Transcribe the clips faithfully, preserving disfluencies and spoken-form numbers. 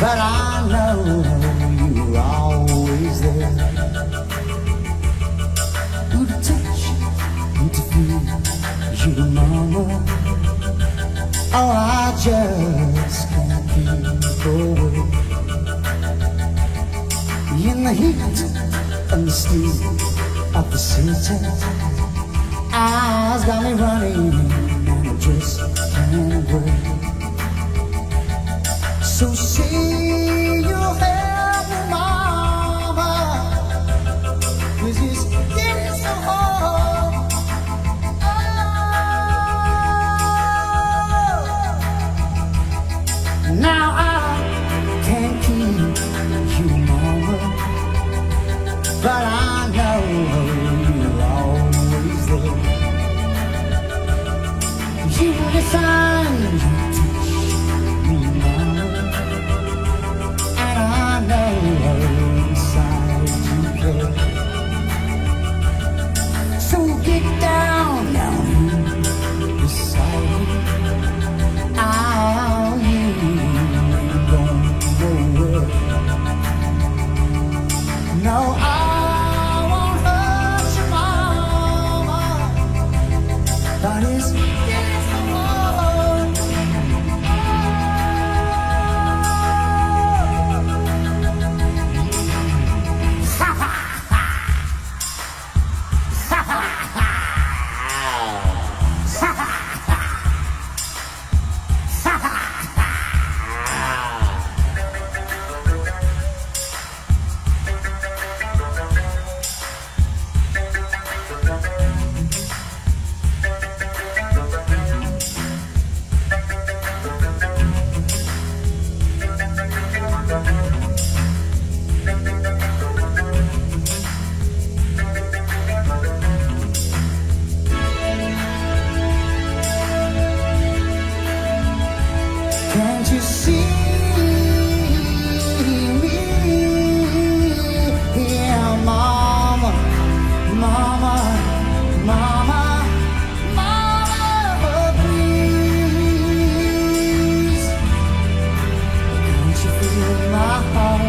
but I know you're always there. Who to touch and to feel you, mama. Oh, I just can't keep away. In the heat and the steam of the city, eyes got me running and I just can't wait. So say you'll help me, mama, 'cause it's getting so hard. Oh, now I can't keep you, mama, but I know you're always there. You define, you teach me, mama, and I know inside you care. So get down, down here beside me. I'll you ain't going nowhere. No, I won't hurt you, mama, but it's getting so hard. Ha ha ha! Ha ha ha! Ha ha ha! Ha ha ha! Can't you see me? Yeah, mama, mama, mama, mama, please. Can't you feel my heart?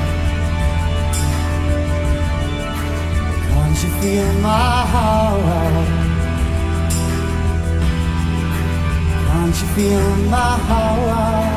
Can't you feel my heart? Can't you feel my heart?